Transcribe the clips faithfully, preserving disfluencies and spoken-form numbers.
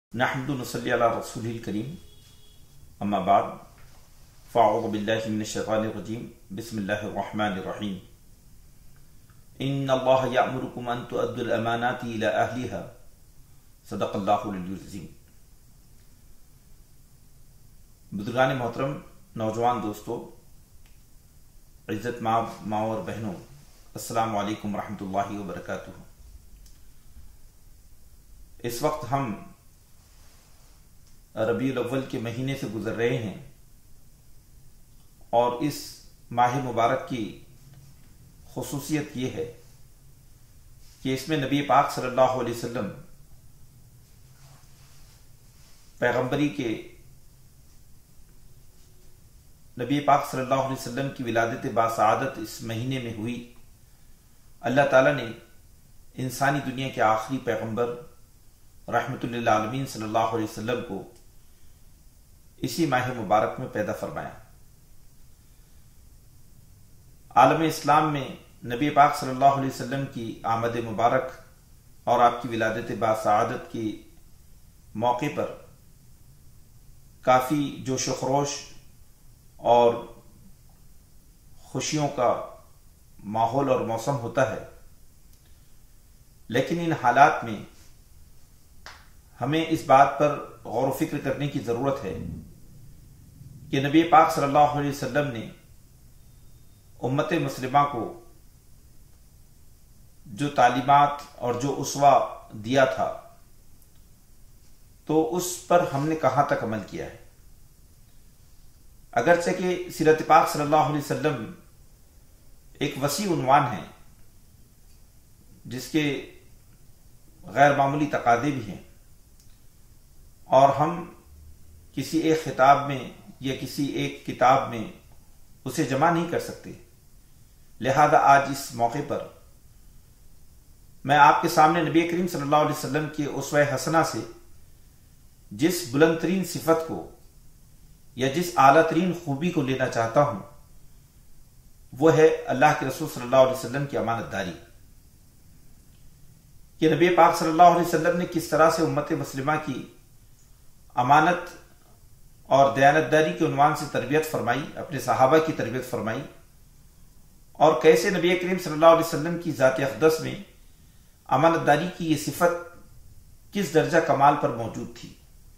نحمد نصلی علی رسول الکریم اما بعد فاعوذ باللہ من الشیطان الرجیم بسم اللہ الرحمن الرحیم ان اللہ یأمرکم ان تؤدوا الامانات الی اہلها صدق اللہ العلی العظیم۔ بزرگان محترم، نوجوان دوستو، عزت ماں ماں اور بہنوں، السلام علیکم ورحمۃ اللہ وبرکاتہ۔ اس وقت ہم ربیع الاول کے مہینے سے گزر رہے ہیں اور اس ماہ مبارک کی خصوصیت یہ ہے کہ اس میں نبی پاک صلی اللہ علیہ وسلم پیغمبری کے نبی پاک صلی اللہ علیہ وسلم کی ولادت باسعادت اس مہینے میں ہوئی۔ اللہ تعالیٰ نے انسانی دنیا کے آخری پیغمبر رحمت للعالمین صلی اللہ علیہ وسلم کو اسی ماہ مبارک میں پیدا فرمایا۔ عالم اسلام میں نبی پاک صلی اللہ علیہ وسلم کی آمد مبارک اور آپ کی ولادت باسعادت کے موقع پر کافی جوش و خروش اور خوشیوں کا ماحول اور موسم ہوتا ہے، لیکن ان حالات میں ہمیں اس بات پر غور و فکر کرنے کی ضرورت ہے کہ نبی پاک صلی اللہ علیہ وسلم نے امت مسلمہ کو جو تعلیمات اور جو اسوہ دیا تھا تو اس پر ہم نے کہاں تک عمل کیا ہے۔ اگرچہ کہ سیرت پاک صلی اللہ علیہ وسلم ایک وسیع عنوان ہے جس کے غیر معمولی تقاضے بھی ہیں، اور ہم کسی ایک خطاب میں یا کسی ایک کتاب میں اسے جمع نہیں کر سکتے، لہذا آج اس موقع پر میں آپ کے سامنے نبی کریم صلی اللہ علیہ وسلم کی اسوہ حسنہ سے جس بلند ترین صفت کو یا جس اعلیٰ ترین خوبی کو لینا چاہتا ہوں وہ ہے اللہ کے رسول صلی اللہ علیہ وسلم کی امانت داری، کہ نبی پاک صلی اللہ علیہ وسلم نے کس طرح سے امت مسلمہ کی امانت اور دیانتداری کے عنوان سے تربیت فرمائی، اپنے صحابہ کی تربیت فرمائی، اور کیسے نبی کریم صلی اللہ علیہ وسلم کی ذات اقدس میں امانت داری کی یہ صفت کس درجہ کمال پر موجود تھی۔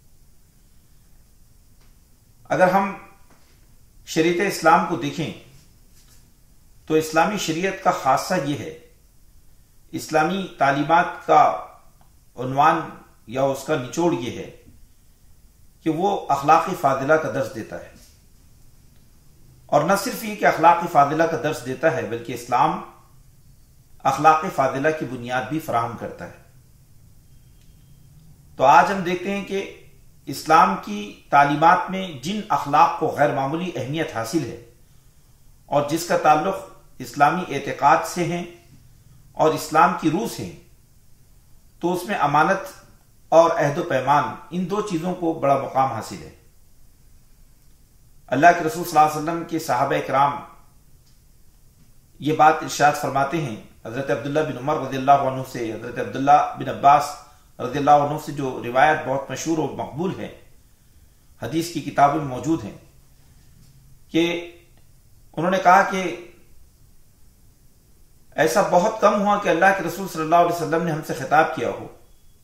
اگر ہم شریعت اسلام کو دیکھیں تو اسلامی شریعت کا خاصہ یہ ہے، اسلامی تعلیمات کا عنوان یا اس کا نچوڑ یہ ہے کہ وہ اخلاق فاضلہ کا درس دیتا ہے، اور نہ صرف یہ کہ اخلاق فاضلہ کا درس دیتا ہے بلکہ اسلام اخلاق فاضلہ کی بنیاد بھی فراہم کرتا ہے۔ تو آج ہم دیکھتے ہیں کہ اسلام کی تعلیمات میں جن اخلاق کو غیر معمولی اہمیت حاصل ہے اور جس کا تعلق اسلامی اعتقاد سے ہے اور اسلام کی روح سے ہے، تو اس میں امانت اور عہد و پیمان، ان دو چیزوں کو بڑا مقام حاصل ہے۔ اللہ کے رسول صلی اللہ علیہ وسلم کے صحابہ کرام یہ بات ارشاد فرماتے ہیں، حضرت عبداللہ بن عمر رضی اللہ عنہ سے، حضرت عبداللہ بن عباس رضی اللہ عنہ سے جو روایت بہت مشہور اور مقبول ہے، حدیث کی کتابوں میں موجود ہیں، کہ انہوں نے کہا کہ ایسا بہت کم ہوا کہ اللہ کے رسول صلی اللہ علیہ وسلم نے ہم سے خطاب کیا ہو،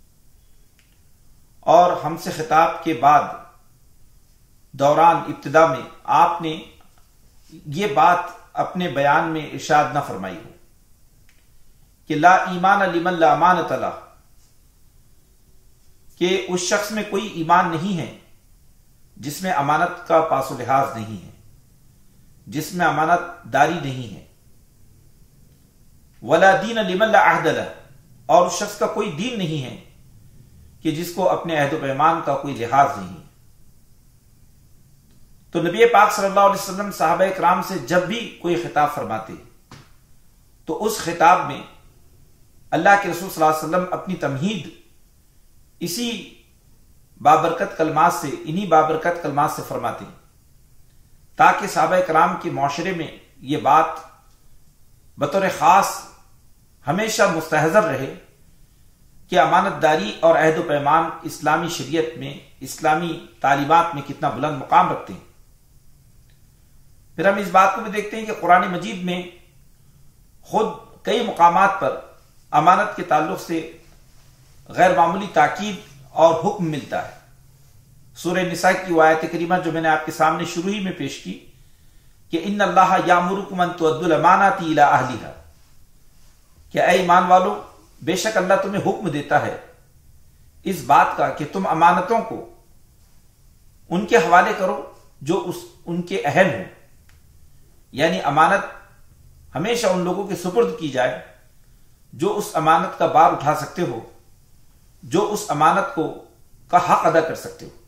اور ہم سے خطاب کے بعد دوران ابتدا میں آپ نے یہ بات اپنے بیان میں ارشاد نہ فرمائی ہو کہ لا ایمان لمن لا امانت لہ، کہ اس شخص میں کوئی ایمان نہیں ہے جس میں امانت کا پاس و لحاظ نہیں ہے، جس میں امانت داری نہیں ہے، ولا دین لمن لا عہد لہ، اور اس شخص کا کوئی دین نہیں ہے کہ جس کو اپنے عہد و پیمان کا کوئی لحاظ نہیں ہے۔ تو نبی پاک صلی اللہ علیہ وسلم صحابہ کرام سے جب بھی کوئی خطاب فرماتے تو اس خطاب میں اللہ کے رسول صلی اللہ علیہ وسلم اپنی تمہید اسی بابرکت کلمات سے، انہی بابرکت کلمات سے فرماتے ہیں، تاکہ صحابہ کرام کے معاشرے میں یہ بات بطور خاص ہمیشہ مستحضر رہے کہ امانت داری اور عہد و پیمان اسلامی شریعت میں، اسلامی تعلیمات میں کتنا بلند مقام رکھتے ہیں۔ پھر ہم اس بات کو بھی دیکھتے ہیں کہ قرآن مجید میں خود کئی مقامات پر امانت کے تعلق سے غیر معمولی تاکید اور حکم ملتا ہے۔ سورہ نساء کی وہ آیت کریمہ جو میں نے آپ کے سامنے شروع ہی میں پیش کی کہ ان اللہ یامرکم ان تؤدوا الامانات الی اہلھا، کہ اے ایمان والو، بے شک اللہ تمہیں حکم دیتا ہے اس بات کا کہ تم امانتوں کو ان کے حوالے کرو جو اس ان کے اہل ہوں، یعنی امانت ہمیشہ ان لوگوں کے سپرد کی جائے جو اس امانت کا بار اٹھا سکتے ہو، جو اس امانت کو کا حق ادا کر سکتے ہو۔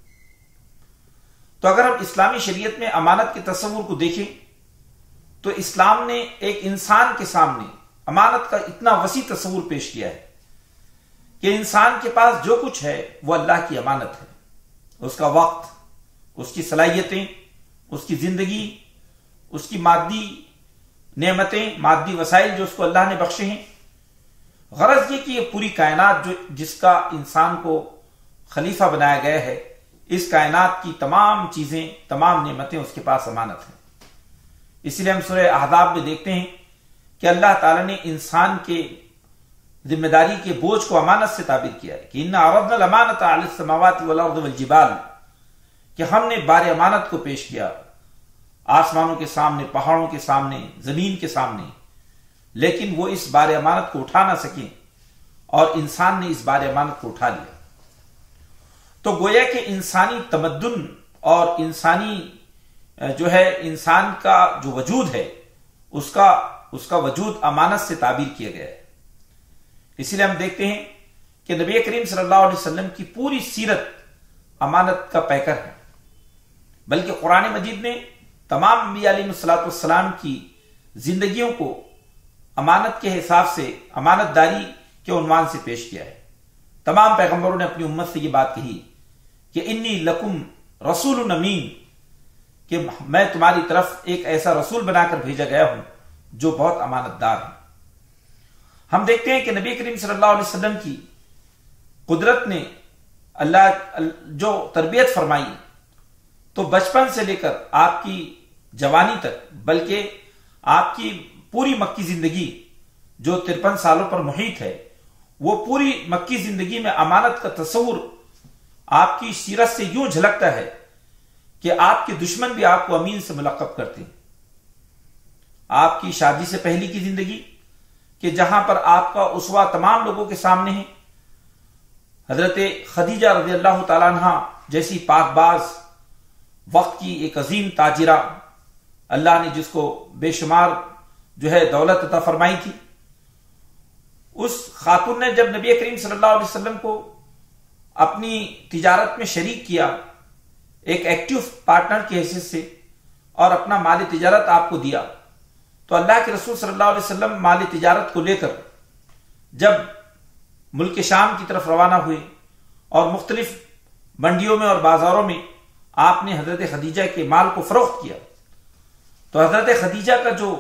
تو اگر ہم اسلامی شریعت میں امانت کے تصور کو دیکھیں تو اسلام نے ایک انسان کے سامنے امانت کا اتنا وسیع تصور پیش کیا ہے کہ انسان کے پاس جو کچھ ہے وہ اللہ کی امانت ہے۔ اس کا وقت، اس کی صلاحیتیں، اس کی زندگی، اس کی مادی نعمتیں، مادی وسائل جو اس کو اللہ نے بخشے ہیں۔ غرض یہ کہ یہ پوری کائنات جو جس کا انسان کو خلیفہ بنایا گیا ہے، اس کائنات کی تمام چیزیں، تمام نعمتیں اس کے پاس امانت ہیں۔ اسی لیے ہم سورہ احزاب میں دیکھتے ہیں کہ اللہ تعالیٰ نے انسان کے ذمہ داری کے بوجھ کو امانت سے تعبیر کیا ہے کہ اِنَّا عَرَضْنَا الْأَمَانَةَ عَلَى السَّمَاوَاتِ وَالْأَرْضِ وَالْجِبَالِ، کہ ہم نے بار امانت کو پیش کیا آسمانوں کے سامنے، پہاڑوں کے سامنے، زمین کے سامنے، لیکن وہ اس بار امانت کو اٹھا نہ سکیں اور انسان نے اس بار امانت کو اٹھا لیا۔ تو گویا کہ انسانی تمدن اور انسانی جو ہے انسان کا جو وجود ہے اس کا اس کا وجود امانت سے تعبیر کیا گیا ہے۔ اسی لیے ہم دیکھتے ہیں کہ نبی کریم صلی اللہ علیہ وسلم کی پوری سیرت امانت کا پیکر ہے، بلکہ قرآن مجید نے تمام انبیاء علیہ الصلوۃ والسلام کی زندگیوں کو امانت کے حساب سے، امانت داری کے عنوان سے پیش کیا ہے۔ تمام پیغمبروں نے اپنی امت سے یہ بات کہی کہ انی لکم رسول امین، کہ میں تمہاری طرف ایک ایسا رسول بنا کر بھیجا گیا ہوں جو بہت امانت دار ہے۔ ہم دیکھتے ہیں کہ نبی کریم صلی اللہ علیہ وسلم کی قدرت نے اللہ جو تربیت فرمائی تو بچپن سے لے کر آپ کی جوانی تک، بلکہ آپ کی پوری مکی زندگی جو ترپن سالوں پر محیط ہے، وہ پوری مکی زندگی میں امانت کا تصور آپ کی سیرت سے یوں جھلکتا ہے کہ آپ کے دشمن بھی آپ کو امین سے ملقب کرتے ہیں۔ آپ کی شادی سے پہلی کی زندگی کہ جہاں پر آپ کا اسوہ تمام لوگوں کے سامنے ہے، حضرت خدیجہ رضی اللہ تعالیٰ عنہ جیسی پاک باز، وقت کی ایک عظیم تاجرہ، اللہ نے جس کو بے شمار جو ہے دولت عطا فرمائی تھی، اس خاتون نے جب نبی کریم صلی اللہ علیہ وسلم کو اپنی تجارت میں شریک کیا ایک ایکٹیو پارٹنر کی حیثیت سے اور اپنا مال تجارت آپ کو دیا، تو اللہ کے رسول صلی اللہ علیہ وسلم مال تجارت کو لے کر جب ملک شام کی طرف روانہ ہوئے اور مختلف منڈیوں میں اور بازاروں میں آپ نے حضرت خدیجہ کے مال کو فروخت کیا، تو حضرت خدیجہ کا جو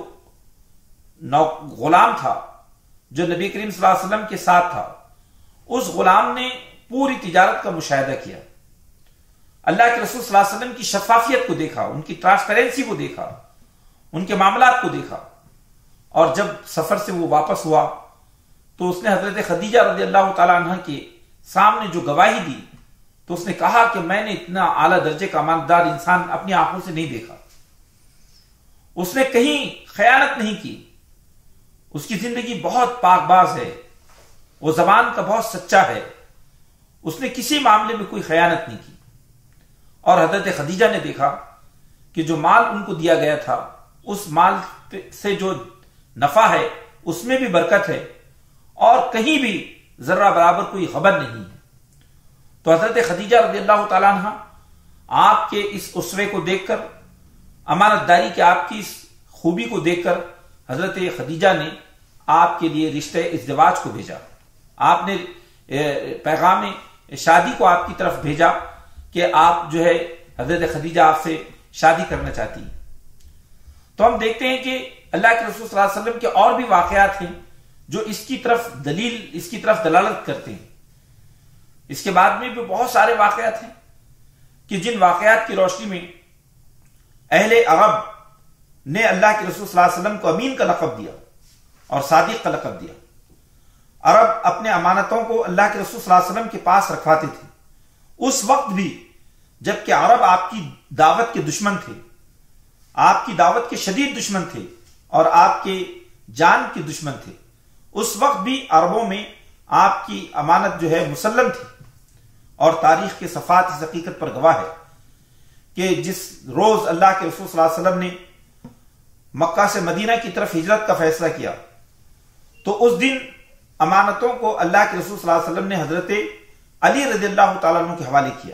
غلام تھا جو نبی کریم صلی اللہ علیہ وسلم کے ساتھ تھا، اس غلام نے پوری تجارت کا مشاہدہ کیا، اللہ کے رسول صلی اللہ علیہ وسلم کی شفافیت کو دیکھا، ان کی ٹرانسپیرنسی کو دیکھا، ان کے معاملات کو دیکھا، اور جب سفر سے وہ واپس ہوا تو اس نے حضرت خدیجہ رضی اللہ تعالی عنہ کے سامنے جو گواہی دی تو اس نے کہا کہ میں نے اتنا اعلیٰ درجے کا امانتدار انسان اپنی آنکھوں سے نہیں دیکھا۔ اس نے کہیں خیانت نہیں کی، اس کی زندگی بہت پاک باز ہے، وہ زبان کا بہت سچا ہے، اس نے کسی معاملے میں کوئی خیانت نہیں کی۔ اور حضرت خدیجہ نے دیکھا کہ جو مال ان کو دیا گیا تھا اس مال سے جو نفع ہے اس میں بھی برکت ہے اور کہیں بھی ذرہ برابر کوئی خبر نہیں ہے۔ تو حضرت خدیجہ رضی اللہ تعالیٰ عنہ آپ کے اس اسوے کو دیکھ کر، امانت داری کے آپ کی اس خوبی کو دیکھ کر حضرت خدیجہ نے آپ کے لیے رشتہ ازدواج کو بھیجا، آپ نے پیغام شادی کو آپ کی طرف بھیجا کہ آپ جو ہے حضرت خدیجہ آپ سے شادی کرنا چاہتی ہیں۔ تو ہم دیکھتے ہیں کہ اللہ کے رسول صلی اللہ علیہ وسلم کے اور بھی واقعات ہیں جو اس کی طرف دلیل اس کی طرف دلالت کرتے ہیں اس کے بعد میں بھی بہت سارے واقعات ہیں کہ جن واقعات کی روشنی میں اہل عرب نے اللہ کے رسول صلی اللہ علیہ وسلم کو امین کا لقب دیا اور صادق کا لقب دیا۔ عرب اپنے امانتوں کو اللہ کے رسول صلی اللہ علیہ وسلم کے پاس رکھواتے تھے، اس وقت بھی جبکہ عرب آپ کی دعوت کے دشمن تھے، آپ کی دعوت کے شدید دشمن تھے اور آپ کے جان کے دشمن تھے، اس وقت بھی عربوں میں آپ کی امانت جو ہے مسلم تھی۔ اور تاریخ کے صفحات اس حقیقت پر گواہ ہے کہ جس روز اللہ کے رسول صلی اللہ علیہ وسلم نے مکہ سے مدینہ کی طرف ہجرت کا فیصلہ کیا تو اس دن امانتوں کو اللہ کے رسول صلی اللہ علیہ وسلم نے حضرت علی رضی اللہ تعالیٰ عنہ کے حوالے کیا،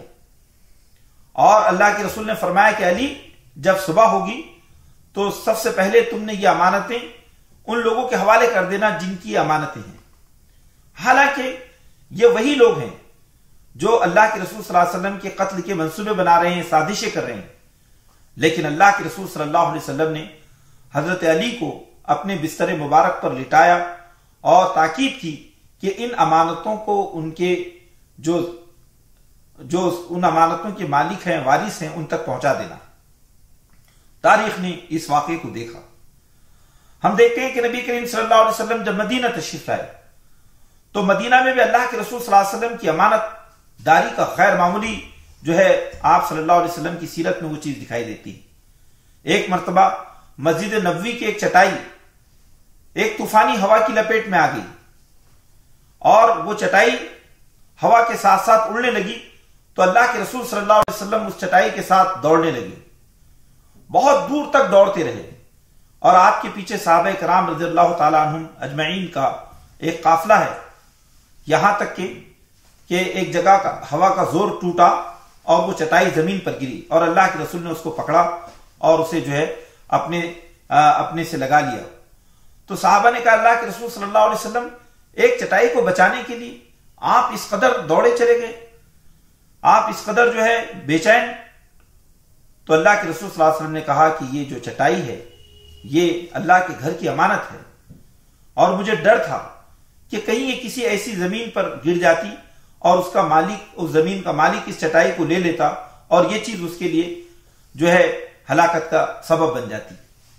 اور اللہ کے رسول نے فرمایا کہ علی جب صبح ہوگی تو سب سے پہلے تم نے یہ امانتیں ان لوگوں کے حوالے کر دینا جن کی امانتیں ہیں۔ حالانکہ یہ وہی لوگ ہیں جو اللہ کے رسول صلی اللہ علیہ وسلم کے قتل کے منصوبے بنا رہے ہیں، سازشیں کر رہے ہیں، لیکن اللہ کے رسول صلی اللہ علیہ وسلم نے حضرت علی کو اپنے بستر مبارک پر لٹایا اور تاکید کی کہ ان امانتوں کو ان کے جو جو ان امانتوں کے مالک ہیں، وارث ہیں، ان تک پہنچا دینا۔ تاریخ نے اس واقعے کو دیکھا۔ ہم دیکھتے ہیں کہ نبی کریم صلی اللہ علیہ وسلم جب مدینہ تشریف لائے تو مدینہ میں بھی اللہ کے رسول صلی اللہ علیہ وسلم کی امانت داری کا غیر معمولی جو ہے آپ صلی اللہ علیہ وسلم کی سیرت میں وہ چیز دکھائی دیتی ہے۔ ایک مرتبہ مسجد نبوی کی ایک چٹائی ایک طوفانی ہوا کی لپیٹ میں آ گئی اور وہ چٹائی ہوا کے ساتھ ساتھ اڑنے لگی تو اللہ کے رسول صلی اللہ علیہ وسلم اس چٹائی کے ساتھ دوڑنے لگے، بہت دور تک دوڑتے رہے، اور آپ کے پیچھے صحابہ کرام رضی اللہ تعالی عنہم اجمعین کا ایک قافلہ ہے، یہاں تک کہ کہ ایک جگہ کا ہوا کا زور ٹوٹا اور وہ چٹائی زمین پر گری اور اللہ کے رسول نے اس کو پکڑا اور اسے جو ہے اپنے اپنے سے لگا لیا۔ تو صحابہ نے کہا اللہ کے رسول صلی اللہ علیہ وسلم ایک چٹائی کو بچانے کے لیے آپ اس قدر دوڑے چلے گئے، آپ اس قدر جو ہے بے چین۔ تو اللہ کے رسول صلی اللہ علیہ وسلم نے کہا کہ یہ جو چٹائی ہے یہ اللہ کے گھر کی امانت ہے، اور مجھے ڈر تھا کہ کہیں یہ کسی ایسی زمین پر گر جاتی اور اس کا مالک اس زمین کا مالک اس چٹائی کو لے لیتا اور یہ چیز اس کے لیے جو ہے ہلاکت کا سبب بن جاتی۔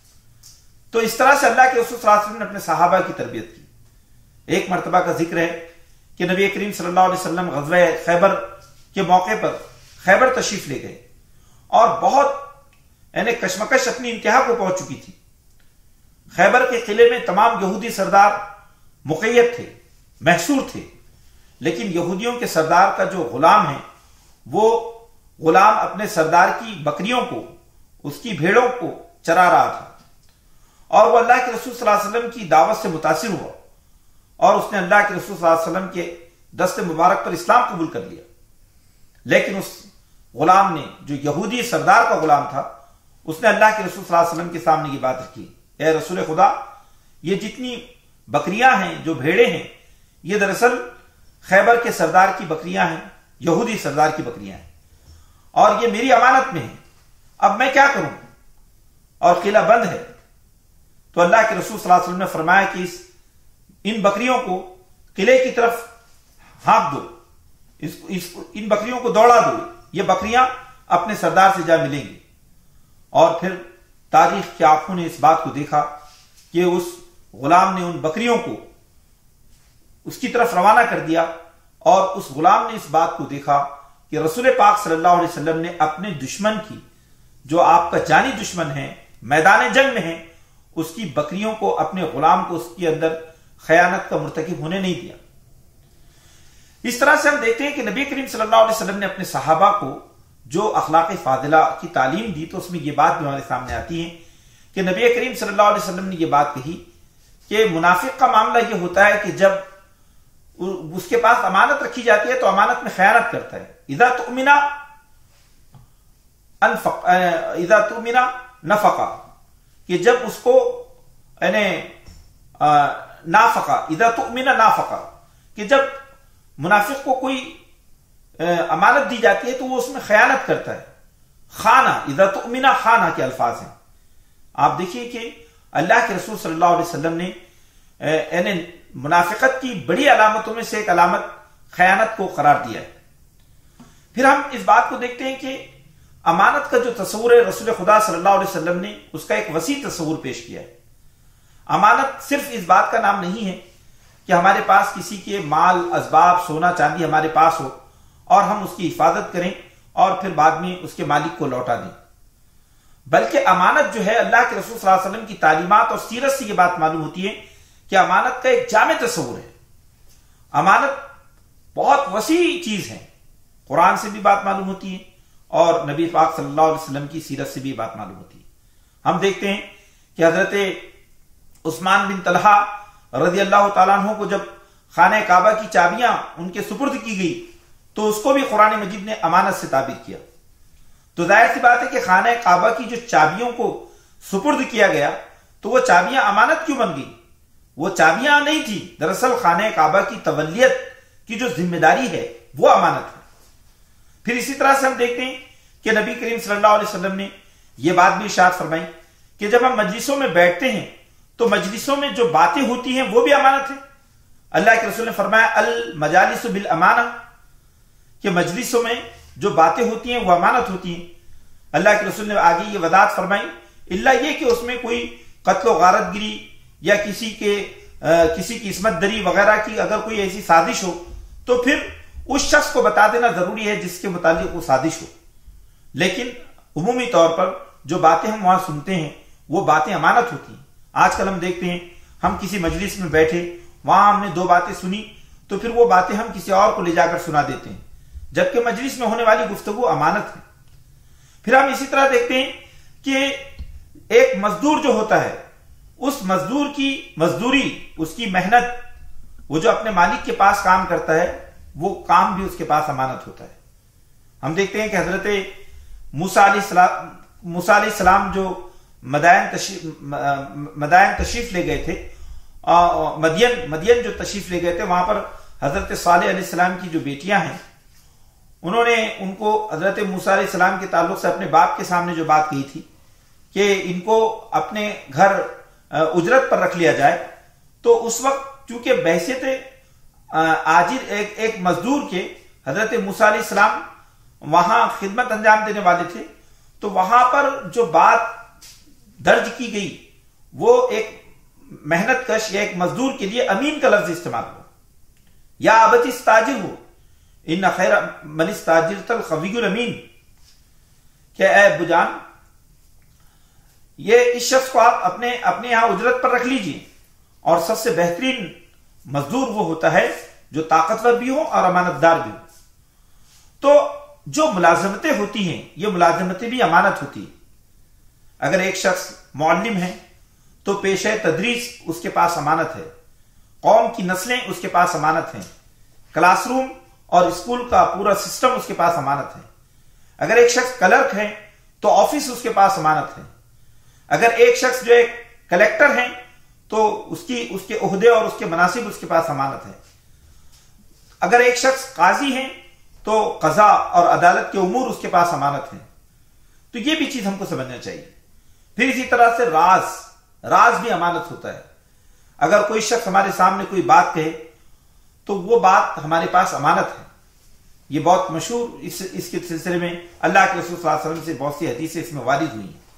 تو اس طرح سے اللہ کے رسول صلی اللہ علیہ وسلم نے اپنے صحابہ کی تربیت کی۔ ایک مرتبہ کا ذکر ہے کہ نبی کریم صلی اللہ علیہ وسلم غزوہ خیبر کے موقع پر خیبر تشریف لے گئے اور بہت یعنی کشمکش اپنی انتہا کو پہنچ چکی تھی۔ خیبر کے قلعے میں تمام یہودی سردار مقید تھے، محصور تھے، لیکن یہودیوں کے سردار کا جو غلام ہے وہ غلام اپنے سردار کی بکریوں کو، اس کی بھیڑوں کو چرا رہا تھا، اور وہ اللہ کے رسول صلی اللہ علیہ وسلم کی دعوت سے متاثر ہوا اور اس نے اللہ کے رسول صلی اللہ علیہ وسلم کے دست مبارک پر اسلام قبول کر لیا۔ لیکن اس غلام نے، جو یہودی سردار کا غلام تھا، اس نے اللہ کے رسول صلی اللہ علیہ وسلم کے سامنے یہ بات رکھی، اے رسول خدا، یہ جتنی بکریاں ہیں، جو بھیڑیں ہیں، یہ دراصل خیبر کے سردار کی بکریاں ہیں، یہودی سردار کی بکریاں ہیں، اور یہ میری امانت میں ہیں، اب میں کیا کروں؟ اور قلعہ بند ہے۔ تو اللہ کے رسول صلی اللہ علیہ وسلم نے فرمایا کہ اس ان بکریوں کو قلعے کی طرف ہانک دو، اس, اس, ان بکریوں کو دوڑا دو، یہ بکریاں اپنے سردار سے جا ملیں گی۔ اور پھر تاریخ کی آنکھوں نے اس بات کو دیکھا کہ اس غلام نے ان بکریوں کو اس کی طرف روانہ کر دیا، اور اس غلام نے اس بات کو دیکھا کہ رسول پاک صلی اللہ علیہ وسلم نے اپنے دشمن کی، جو آپ کا جانی دشمن ہے، میدان جنگ میں ہے، اس کی بکریوں کو، اپنے غلام کو اس کے اندر خیانت کا مرتکب ہونے نہیں دیا۔ اس طرح سے ہم دیکھتے ہیں کہ نبی کریم صلی اللہ علیہ وسلم نے اپنے صحابہ کو جو اخلاق فاضلہ کی تعلیم دی، تو اس میں یہ بات بھی ہمارے سامنے آتی ہے کہ نبی کریم صلی اللہ علیہ وسلم نے یہ بات کہی کہ منافق کا معاملہ یہ ہوتا ہے کہ جب اس کے پاس امانت رکھی جاتی ہے تو امانت میں خیانت کرتا ہے۔ اذا تؤمن انفق اذا تؤمن نفقا، کہ جب اس کو یعنی نافقا، اذا تؤمن نافقا، کہ جب منافق کو کوئی امانت دی جاتی ہے تو وہ اس میں خیانت کرتا ہے۔ خانہ، اذا تؤمن خانہ کے الفاظ ہیں۔ آپ دیکھیے کہ اللہ کے رسول صلی اللہ علیہ وسلم نے یعنی منافقت کی بڑی علامتوں میں سے ایک علامت خیانت کو قرار دیا ہے۔ پھر ہم اس بات کو دیکھتے ہیں کہ امانت کا جو تصور ہے رسول خدا صلی اللہ علیہ وسلم نے اس کا ایک وسیع تصور پیش کیا ہے۔ امانت صرف اس بات کا نام نہیں ہے کہ ہمارے پاس کسی کے مال، اسباب، سونا چاندی ہمارے پاس ہو اور ہم اس کی حفاظت کریں اور پھر بعد میں اس کے مالک کو لوٹا دیں، بلکہ امانت جو ہے اللہ کے رسول صلی اللہ علیہ وسلم کی تعلیمات اور سیرت سے یہ بات معلوم ہوتی ہے کہ امانت کا ایک جامع تصور ہے۔ امانت بہت وسیع چیز ہے، قرآن سے بھی بات معلوم ہوتی ہے اور نبی پاک صلی اللہ علیہ وسلم کی سیرت سے بھی بات معلوم ہوتی ہے۔ ہم دیکھتے ہیں کہ حضرت عثمان بن طلحہ رضی اللہ تعالیٰ عنہ کو جب خانہ کعبہ کی چابیاں ان کے سپرد کی گئی تو اس کو بھی قرآن مجید نے امانت سے تعبیر کیا۔ تو ظاہر سی بات ہے کہ خانہ کعبہ کی جو چابیوں کو سپرد کیا گیا تو وہ چابیاں امانت کیوں بن گئی؟ وہ چابیاں نہیں تھی، دراصل خانہ کعبہ کی تولیت کی جو ذمہ داری ہے وہ امانت ہے۔ پھر اسی طرح سے ہم دیکھتے ہیں کہ نبی کریم صلی اللہ علیہ وسلم نے یہ بات بھی ارشاد فرمائی کہ جب ہم مجلسوں میں بیٹھتے ہیں تو مجلسوں میں جو باتیں ہوتی ہیں وہ بھی امانت ہے۔ اللہ کے رسول نے فرمایا المجالس بالامانہ، کہ مجلسوں میں جو باتیں ہوتی ہیں وہ امانت ہوتی ہیں۔ اللہ کے رسول نے آگے یہ وضاحت فرمائی اللہ یہ کہ اس میں کوئی قتل و غارت گری یا کسی کے کسی کی عصمت دری وغیرہ کی اگر کوئی ایسی سازش ہو تو پھر اس شخص کو بتا دینا ضروری ہے جس کے متعلق وہ سازش ہو، لیکن عمومی طور پر جو باتیں ہم وہاں سنتے ہیں وہ باتیں امانت ہوتی ہیں۔ آج کل ہم دیکھتے ہیں ہم کسی مجلس میں بیٹھے، وہاں ہم نے دو باتیں سنی تو پھر وہ باتیں ہم کسی اور کو لے جا کر سنا دیتے ہیں، جبکہ مجلس میں ہونے والی گفتگو امانت ہے۔ پھر ہم اسی طرح دیکھتے ہیں کہ ایک مزدور جو ہوتا ہے اس مزدور کی مزدوری، اس کی محنت، وہ جو اپنے مالک کے پاس کام کرتا ہے وہ کام بھی اس کے پاس امانت ہوتا ہے۔ ہم دیکھتے ہیں کہ حضرت موسیٰ علیہ السلام موسیٰ علیہ السلام جو مدائن تشریف مدائن تشریف لے گئے تھے، مدین مدین جو تشریف لے گئے تھے، وہاں پر حضرت صالح علیہ السلام کی جو بیٹیاں ہیں انہوں نے ان کو حضرت موسیٰ علیہ السلام کے تعلق سے اپنے باپ کے سامنے جو بات کہی تھی کہ ان کو اپنے گھر اجرت پر رکھ لیا جائے، تو اس وقت چونکہ بحیثیت آجر ایک ایک مزدور کے حضرت موسیٰ علیہ السلام وہاں خدمت انجام دینے والے تھے، تو وہاں پر جو بات درج کی گئی وہ ایک محنت کش یا ایک مزدور کے لیے امین کا لفظ استعمال ہوا، یا ابتی استاجر ہو ان خیر من استاجرت القوی الامین، کہ اے ابو جان یہ اس شخص کو آپ اپنے اپنے یہاں اجرت پر رکھ لیجئے، اور سب سے بہترین مزدور وہ ہوتا ہے جو طاقتور بھی ہو اور امانت دار بھی ہو۔ تو جو ملازمتیں ہوتی ہیں یہ ملازمتیں بھی امانت ہوتی ہیں۔ اگر ایک شخص معلم ہے تو پیشہ تدریس اس کے پاس امانت ہے، قوم کی نسلیں اس کے پاس امانت ہیں، کلاس روم اور اسکول کا پورا سسٹم اس کے پاس امانت ہے۔ اگر ایک شخص کلرک ہے تو آفس اس کے پاس امانت ہے۔ اگر ایک شخص جو ایک کلیکٹر ہے تو اس کی اس کے عہدے اور اس کے مناصب اس کے پاس امانت ہے۔ اگر ایک شخص قاضی ہے تو قضاء اور عدالت کے امور اس کے پاس امانت ہے۔ تو یہ بھی چیز ہم کو سمجھنا چاہیے۔ پھر اسی طرح سے راز راز بھی امانت ہوتا ہے۔ اگر کوئی شخص ہمارے سامنے کوئی بات کہے تو وہ بات ہمارے پاس امانت ہے۔ یہ بہت مشہور اس اس کے سلسلے میں اللہ کے رسول صلی اللہ علیہ وسلم سے بہت سی حدیثیں اس میں وارد ہوئی ہیں۔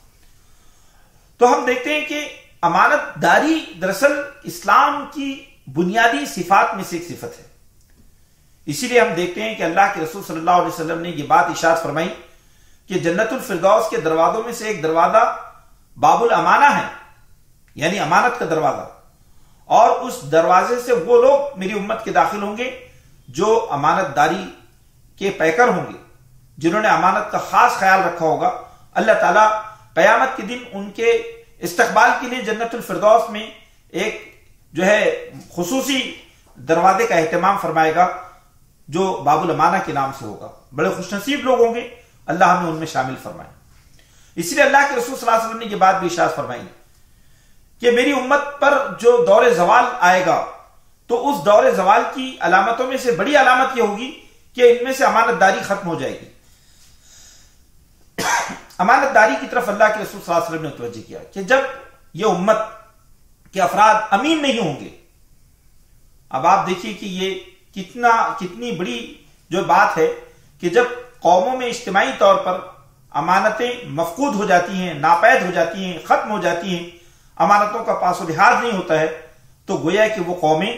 تو ہم دیکھتے ہیں کہ امانت داری دراصل اسلام کی بنیادی صفات میں سے ایک صفت ہے۔ اسی لیے ہم دیکھتے ہیں کہ اللہ کے رسول صلی اللہ علیہ وسلم نے یہ بات ارشاد فرمائی کہ جنت الفردوس کے دروازوں میں سے ایک دروازہ باب الامانہ ہے، یعنی امانت کا دروازہ، اور اس دروازے سے وہ لوگ میری امت کے داخل ہوں گے جو امانت داری کے پیکر ہوں گے، جنہوں نے امانت کا خاص خیال رکھا ہوگا۔ اللہ تعالیٰ قیامت کے دن ان کے استقبال کے لیے جنت الفردوس میں ایک جو ہے خصوصی دروازے کا اہتمام فرمائے گا جو باب الامانہ کے نام سے ہوگا۔ بڑے خوش نصیب لوگ ہوں گے، اللہ ہمیں ان میں شامل فرمائے۔ اس لیے اللہ کے رسول صلی اللہ علیہ وسلم نے یہ بات بھی ارشاد فرمائی کہ میری امت پر جو دور زوال آئے گا تو اس دور زوال کی علامتوں میں سے بڑی علامت یہ ہوگی کہ ان میں سے امانت داری ختم ہو جائے گی۔ امانت داری کی طرف اللہ کے رسول صلی اللہ علیہ وسلم نے توجہ کیا کہ جب یہ امت کے افراد امین نہیں ہوں گے، اب آپ دیکھیے کہ یہ کتنا کتنی بڑی جو بات ہے کہ جب قوموں میں اجتماعی طور پر امانتیں مفقود ہو جاتی ہیں، ناپید ہو جاتی ہیں، ختم ہو جاتی ہیں، امانتوں کا پاس و لحاظ نہیں ہوتا ہے، تو گویا کہ وہ قومیں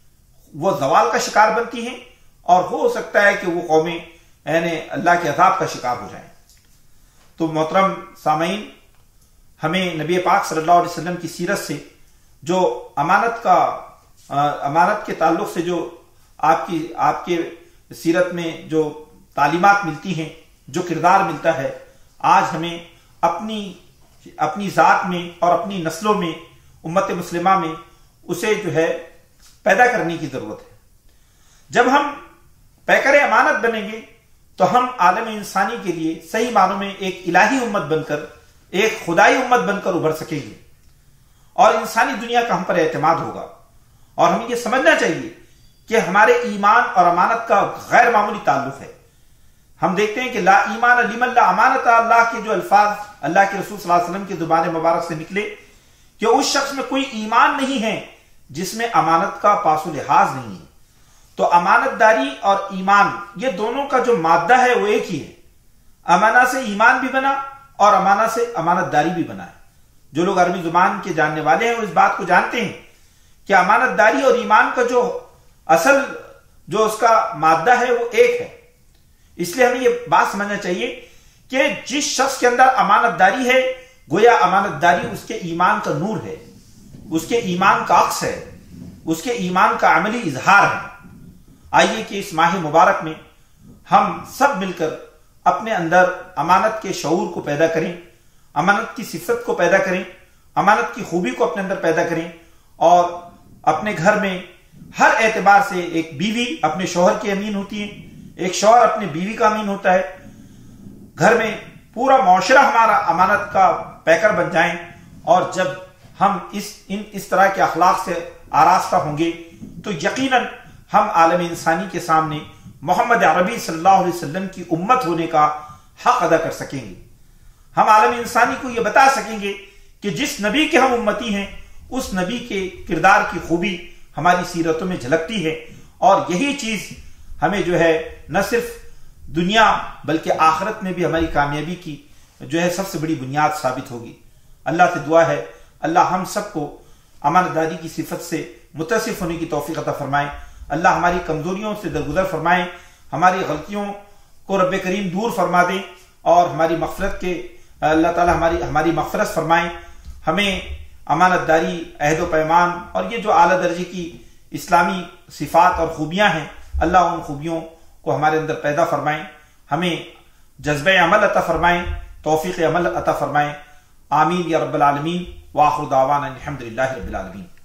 وہ زوال کا شکار بنتی ہیں، اور ہو سکتا ہے کہ وہ قومیں یعنی اللہ کے عذاب کا شکار ہو جائیں۔ تو محترم سامعین، ہمیں نبی پاک صلی اللہ علیہ وسلم کی سیرت سے جو امانت کا امانت کے تعلق سے جو آپ کی آپ کے سیرت میں جو تعلیمات ملتی ہیں، جو کردار ملتا ہے، آج ہمیں اپنی اپنی ذات میں اور اپنی نسلوں میں، امت مسلمہ میں اسے جو ہے پیدا کرنے کی ضرورت ہے۔ جب ہم پیکر امانت بنیں گے تو ہم عالم انسانی کے لیے صحیح معنوں میں ایک الہی امت بن کر، ایک خدائی امت بن کر ابھر سکیں گے، اور انسانی دنیا کا ہم پر اعتماد ہوگا۔ اور ہمیں یہ سمجھنا چاہیے کہ ہمارے ایمان اور امانت کا غیر معمولی تعلق ہے۔ ہم دیکھتے ہیں کہ لا ایمان لمن لا امانت، اللہ کے جو الفاظ اللہ کے رسول صلی اللہ علیہ وسلم کی زبان مبارک سے نکلے کہ اس شخص میں کوئی ایمان نہیں ہے جس میں امانت کا پاس و لحاظ نہیں ہے۔ تو امانت داری اور ایمان، یہ دونوں کا جو مادہ ہے وہ ایک ہی ہے۔ امانہ سے ایمان بھی بنا اور امانہ سے امانت داری بھی بنا ہے۔ جو لوگ عربی زبان کے جاننے والے ہیں وہ اس بات کو جانتے ہیں کہ امانت داری اور ایمان کا جو اصل جو اس کا مادہ ہے وہ ایک ہے۔ اس لیے ہمیں یہ بات سمجھنا چاہیے کہ جس شخص کے اندر امانت داری ہے، گویا امانت داری اس کے ایمان کا نور ہے، اس کے ایمان کا عکس ہے، اس کے ایمان کا عملی اظہار ہے۔ آئیے کہ اس ماہ مبارک میں ہم سب مل کر اپنے اندر امانت کے شعور کو پیدا کریں، امانت کی صفت کو پیدا کریں، امانت کی خوبی کو اپنے اندر پیدا کریں، اور اپنے گھر میں ہر اعتبار سے ایک بیوی اپنے شوہر کی امین ہوتی ہے، ایک شوہر اپنے بیوی کا امین ہوتا ہے۔ گھر میں پورا معاشرہ ہمارا امانت کا پیکر بن جائیں، اور جب ہم اس ان اس طرح کے اخلاق سے آراستہ ہوں گے تو یقیناً ہم عالم انسانی کے سامنے محمد عربی صلی اللہ علیہ وسلم کی امت ہونے کا حق ادا کر سکیں گے۔ ہم عالم انسانی کو یہ بتا سکیں گے کہ جس نبی کے ہم امتی ہیں اس نبی کے کردار کی خوبی ہماری سیرتوں میں جھلکتی ہے، اور یہی چیز ہمیں جو ہے نہ صرف دنیا بلکہ آخرت میں بھی ہماری کامیابی کی جو ہے سب سے بڑی بنیاد ثابت ہوگی۔ اللہ سے دعا ہے اللہ ہم سب کو امانت داری کی صفت سے متصف ہونے کی توفیق عطا فرمائے، اللہ ہماری کمزوریوں سے درگزر فرمائے، ہماری غلطیوں کو رب کریم دور فرما دے، اور ہماری مغفرت کے اللہ تعالی ہماری ہماری مغفرت فرمائیں۔ ہمیں امانت داری، عہد و پیمان اور یہ جو اعلیٰ درجے کی اسلامی صفات اور خوبیاں ہیں، اللہ ان خوبیوں کو ہمارے اندر پیدا فرمائیں، ہمیں جذبہ عمل عطا فرمائیں، توفیق عمل عطا فرمائیں۔ آمین یا رب العالمین، وآخر دعوانا الحمدللہ رب العالمین۔